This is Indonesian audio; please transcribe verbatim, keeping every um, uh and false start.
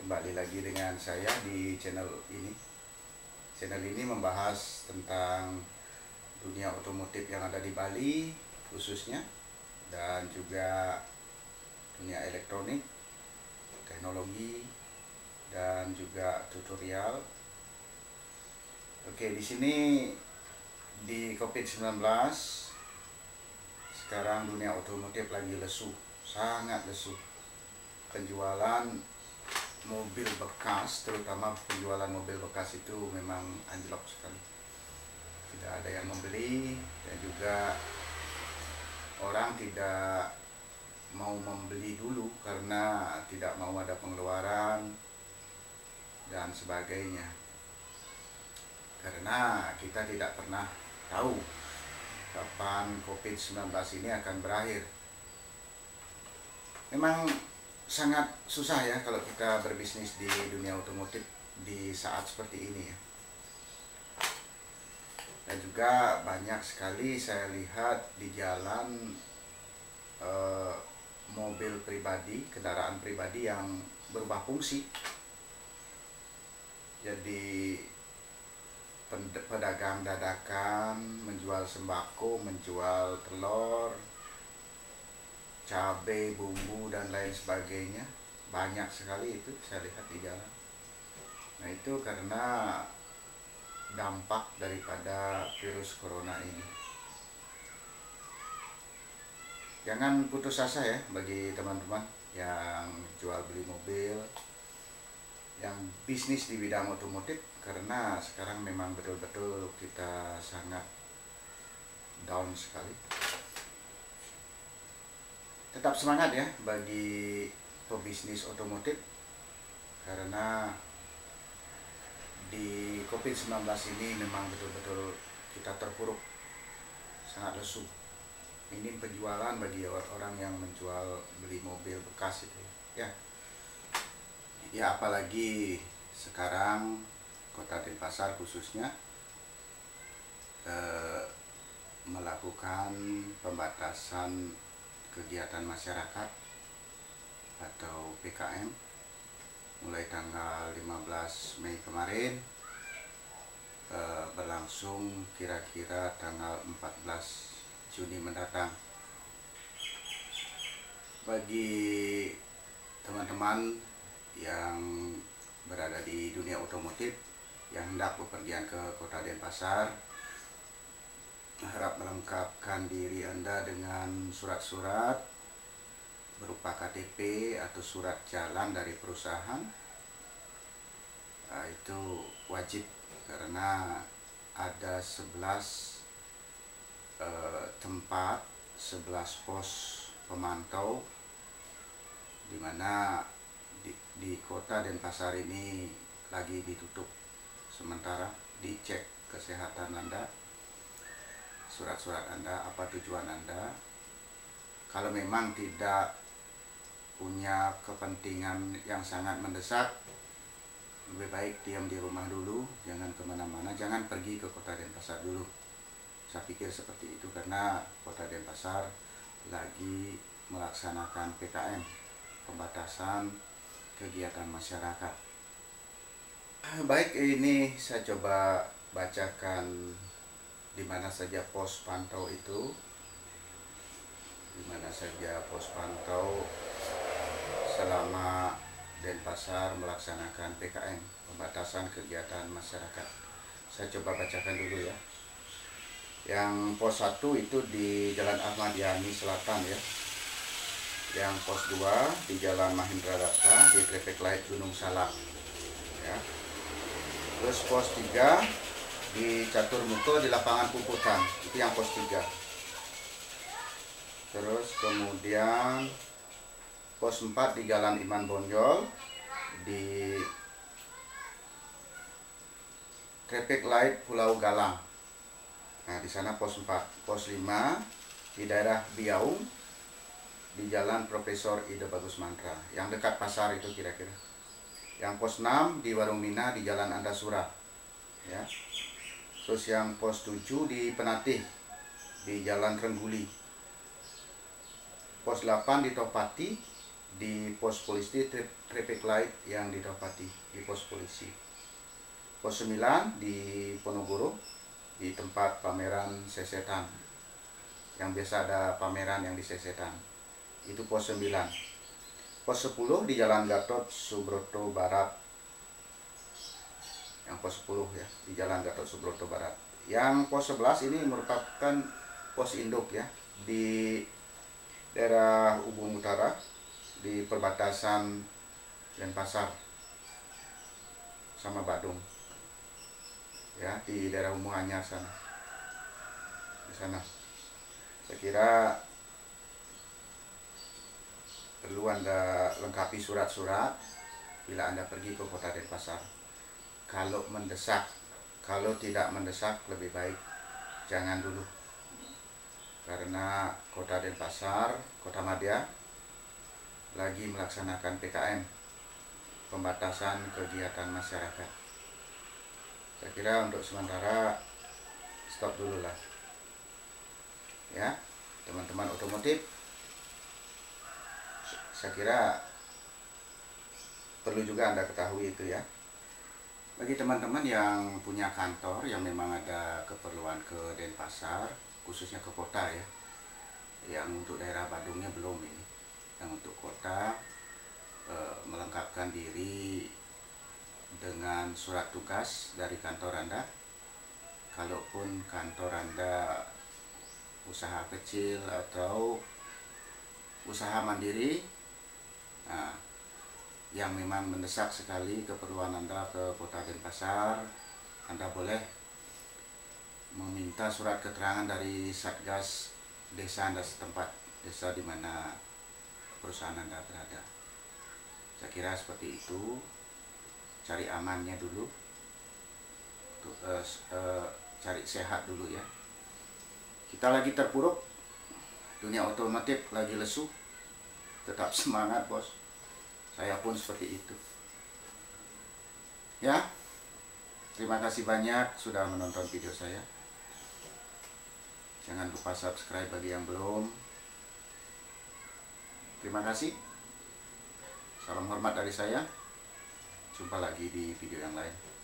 Kembali lagi dengan saya di channel ini. Channel ini membahas tentang dunia otomotif yang ada di Bali khususnya, dan juga dunia elektronik, teknologi, dan juga tutorial. Oke, di sini di covid sembilan belas sekarang dunia otomotif lagi lesu, sangat lesu. Penjualan mobil bekas, terutama penjualan mobil bekas itu memang anjlok sekali. Tidak ada yang membeli, dan juga orang tidak mau membeli dulu karena tidak mau ada pengeluaran dan sebagainya. Karena kita tidak pernah tahu kapan covid sembilan belas ini akan berakhir. Memang sangat susah ya kalau kita berbisnis di dunia otomotif di saat seperti ini ya. Dan juga banyak sekali saya lihat di jalan eh, mobil pribadi, kendaraan pribadi yang berubah fungsi. Jadi pedagang dadakan menjual sembako, menjual telur, cabai, bumbu, dan lain sebagainya. Banyak sekali itu saya lihat di jalan. Nah, itu karena dampak daripada virus corona ini. Jangan putus asa ya bagi teman-teman yang jual beli mobil, yang bisnis di bidang otomotif, karena sekarang memang betul-betul kita sangat down sekali. Tetap semangat ya bagi pebisnis otomotif, karena di covid sembilan belas ini memang betul-betul kita terpuruk, sangat lesu. Minim penjualan bagi orang yang menjual beli mobil bekas itu ya. Ya, apalagi sekarang Kota Denpasar khususnya eh, melakukan pembatasan kegiatan masyarakat atau P K M mulai tanggal lima belas Mei kemarin, eh, berlangsung kira-kira tanggal empat belas Juni mendatang. Bagi teman-teman yang berada di dunia otomotif yang hendak bepergian ke Kota Denpasar, harap melengkapkan diri Anda dengan surat-surat berupa K T P atau surat jalan dari perusahaan. Nah, itu wajib karena ada sebelas eh, tempat, sebelas pos pemantau di mana di, di Kota Denpasar ini lagi ditutup sementara. Dicek kesehatan Anda, surat-surat Anda, apa tujuan Anda. Kalau memang tidak punya kepentingan yang sangat mendesak, lebih baik diam di rumah dulu, jangan kemana-mana, jangan pergi ke Kota Denpasar dulu. Saya pikir seperti itu karena Kota Denpasar lagi melaksanakan P K M, pembatasan kegiatan masyarakat. Baik, ini saya coba bacakan di mana saja pos pantau itu, di mana saja pos pantau selama Denpasar melaksanakan P K M, pembatasan kegiatan masyarakat. Saya coba bacakan dulu ya. Yang pos satu itu di Jalan Ahmad Yani Selatan ya. Yang pos dua di Jalan Mahendra Datta di Traffic Light Gunung Salak ya. Terus pos tiga di Catur Muko di Lapangan Puputan, itu yang pos tiga. Terus kemudian pos empat di Jalan Iman Bonjol di Traffic Light Pulau Galang. Nah, di sana pos empat. Pos lima di daerah Biaung di Jalan Profesor Ide Bagus Mantra, yang dekat pasar itu kira-kira. Yang pos enam di Warung Mina di Jalan Andasura ya. Terus yang pos tujuh di Penatih di Jalan Trengguli. Pos delapan di Topati di pos polisi, traffic light yang didapati di pos polisi. Pos sembilan di Ponorogo, di tempat pameran sesetan, yang biasa ada pameran yang di sesetan, itu pos sembilan. Pos sepuluh di Jalan Gatot Subroto Barat, yang pos sepuluh ya, di Jalan Gatot Subroto Barat. Yang pos sebelas ini merupakan pos induk ya, di daerah Ubung Utara, di perbatasan Denpasar sama Badung ya, di daerah Umuanyar sana, di sana. Saya kira perlu Anda lengkapi surat-surat bila Anda pergi ke kota Denpasar. Kalau mendesak, kalau tidak mendesak lebih baik jangan dulu, karena kota Denpasar, Kota Madya lagi melaksanakan P K M, pembatasan kegiatan masyarakat. Saya kira untuk sementara stop dulu lah ya, teman-teman otomotif. Saya kira perlu juga Anda ketahui itu ya. Bagi teman-teman yang punya kantor yang memang ada keperluan ke Denpasar, khususnya ke kota ya, yang untuk daerah Badungnya belum ini, yang untuk kota eh, melengkapkan diri dengan surat tugas dari kantor Anda. Kalaupun kantor Anda usaha kecil atau usaha mandiri, nah, yang memang mendesak sekali keperluan Anda ke kota Denpasar, Anda boleh meminta surat keterangan dari Satgas desa Anda setempat, desa di mana perusahaan Anda berada. Saya kira seperti itu. Cari amannya dulu, tuh, uh, uh, cari sehat dulu ya. Kita lagi terpuruk, dunia otomotif lagi lesu. Tetap semangat bos, saya pun seperti itu ya. Terima kasih banyak sudah menonton video saya. Jangan lupa subscribe bagi yang belum. Terima kasih, salam hormat dari saya. Jumpa lagi di video yang lain.